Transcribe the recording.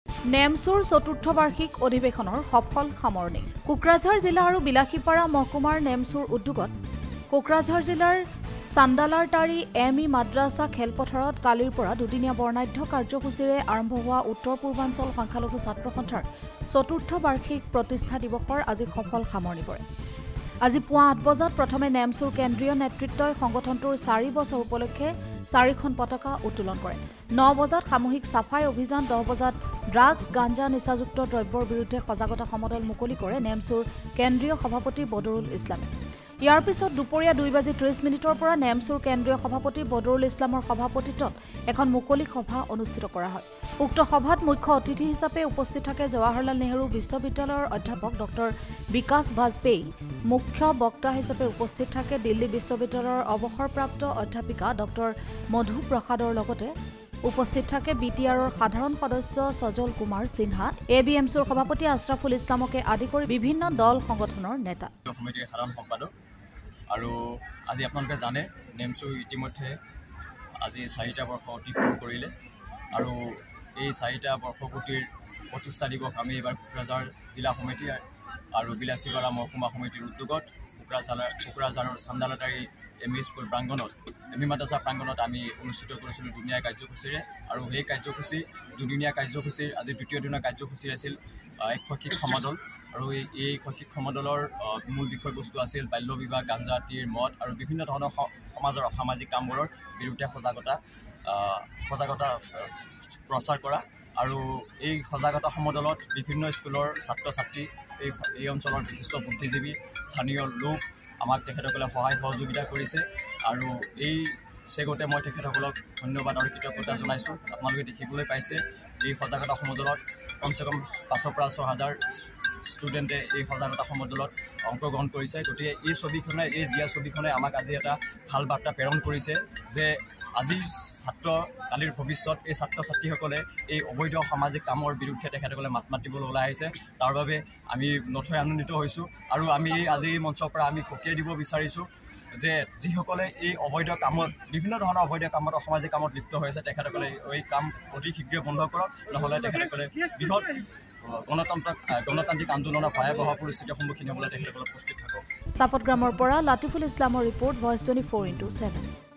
নেমচুৰ চতুৰ্থ বাৰ্ষিক অধিৱেশনৰ সফল সামৰণি কোকৰাঝাৰ জিলা আৰু বিলাসীপাৰা মহকুমাৰ নেমচুৰ উদ্যোগত কোকৰাঝাৰ জিলাৰ চান্দালাৰটাৰী এম.ই. মাদ্ৰাছা খেলপথাৰত কালিৰ পৰা দুদিনীয়া বৰ্ণাঢ্য কাৰ্যসূচীৰে আৰম্ভ হোৱা উত্তৰ পূৰ্বাঞ্চল সংখ্যালঘু ছাত্ৰ সন্থাৰ চতুৰ্থ বাৰ্ষিক প্ৰতিষ্ঠা দিৱসৰ আজি সফল সামৰণি পৰে। আজি পুৱা ৮ বজাত প্ৰথমে নেমচুৰ কেন্দ্ৰীয় নেতৃত্বই সংগঠনটোৰ ৪ বছৰ উপলক্ষে ৪খন পতাকা উত্তোলন কৰে। ৯ বজাত সামূহিক চাফাই অভিযান, 10 বজাত ড্ৰাগছ গাঞ্জা নিচাযুক্ত দ্ৰব্যৰ বিৰুদ্ধে সজাগতা সমদল মুকলি কৰে নেমচুৰ কেন্দ্ৰীয় সভাপতি বদৰুল ইছলামে। ইয়াৰ পিছত দুপৰীয়া 2:30 পৰা নেমচুৰ কেন্দ্ৰীয় সভাপতি বদৰুল ইছলামৰ সভাপতিত্বত এখন মুকলি সভা অনুষ্ঠিত কৰা হয়। উক্ত সভাত মুখ্য অতিথি হিচাপে উপস্থিত থাকে জৱাহৰলাল নেহৰু বিশ্ববিদ্যালয়ৰ অধ্যাপক ডক্টৰ বিকাশ বাজপেয়ী। মুখ্য বক্তা হিচাপে উপস্থিত থাকে দিল্লী বিশ্ববিদ্যালয়ৰ অৱসৰপ্ৰাপ্ত অধ্যাপিকা ডক্টৰ মধু প্ৰসাদৰ লগতে উপস্থিত থাকে BTRৰ সাধাৰণ সদস্য সজল কুমাৰ সিনহা, ABMCৰ সভাপতি আশৰাফুল ইছলামকে আদি কৰি বিভিন্ন দল সংগঠনৰ নেতা। কমিটিৰ সাধাৰণ সম্পাদক আৰু আজি আপোনালোকে জানে নেমচু ইতিমধ্যে আজি 4টা বৰ্ষ অতিক্ৰম কৰিলে আৰু এই 4টা বৰ্ষপূৰ্তিৰ প্ৰতিষ্ঠা দিৱস আমি এইবাৰ কোকৰাঝাৰ জিলা সমিতি আৰু বিলাসীপাৰা মহকুমা সমিতিৰ উদ্যোগত কোকৰাঝাৰৰ চান্দালাটাৰী এম.ই. স্কুল প্ৰাংগণত এম.ই. মাদ্ৰাছা প্ৰাংগণত আমি অনুষ্ঠিত কৰিছিলোঁ দুদিনীয়া কাৰ্যসূচীৰে আৰু সেই দুদিনীয়া কাৰ্যসূচীৰ আজি দ্বিতীয় দিনৰ কাৰ্যসূচী আছিল এক শৈক্ষিক সমদল আৰু এই শৈক্ষিক সমদলৰ মূল বিষয়বস্তু আছিল বাল্য বিবাহ, গাঞ্জা, তীৰ, মদ আৰু বিভিন্ন ধৰণৰ সমাজৰ অসামাজিক কামবোৰৰ বিৰুদ্ধে সজাগতা প্ৰচাৰ কৰা আৰু এই সজাগতা সমদলত বিভিন্ন স্কুলৰ ছাত্ৰ ছাত্ৰী এই অঞ্চলৰ বিশিষ্ট বুদ্ধিজীৱী স্থানীয় লোক আমাক তেখেতসকলে সহায় সহযোগিতা কৰিছে আৰু এই চেগতে মই তেখেতসকলক ধন্যবাদ আৰু কৃতজ্ঞতা জনাইছোঁ। আপোনালোকে দেখিবলৈ পাইছে এই সজাগতা সমদলত কমচে কম 5,000 পৰা 6,000 ষ্টুডেণ্টে এই সজাগতা সমদলত অংশগ্ৰহণ কৰিছে। গতিকে এই জীয়া ছবিখনে আমাক আজি এটা ভাল বাৰ্তা প্ৰেৰণ কৰিছে যে আজিৰ ছাত্ৰ কালিৰ ভৱিষ্যত এই ছাত্ৰ ছাত্ৰীসকলে এই অবৈধ সামাজিক কামৰ বিৰুদ্ধে তেখেতসকলে মাত মাতিবলৈ ওলাই আহিছে। তাৰ বাবে আমি নথৈ আনন্দিত হৈছোঁ আৰু আমি আজি এই মঞ্চৰ পৰা আমি সকীয়াই দিব বিচাৰিছোঁ যে যিসকলে এই অবৈধ কামত বিভিন্ন ধৰণৰ অবৈধ কামত অসামাজিক কামত লিপ্ত হৈ আছে তেখেতসকলে এই কাম অতি শীঘ্ৰে বন্ধ কৰক, নহ'লে তেখেতসকলে বৃহৎ গণতান্ত্ৰিক আন্দোলনৰ ভয়াৱহ পৰিস্থিতিৰ সন্মুখীন হ'বলৈ তেখেতসকলে প্ৰস্তুত থাকক। চাপটগ্ৰামৰ পৰা লাতিফুল ইছলামৰ ৰিপৰ্ট, ভইচ 24/7।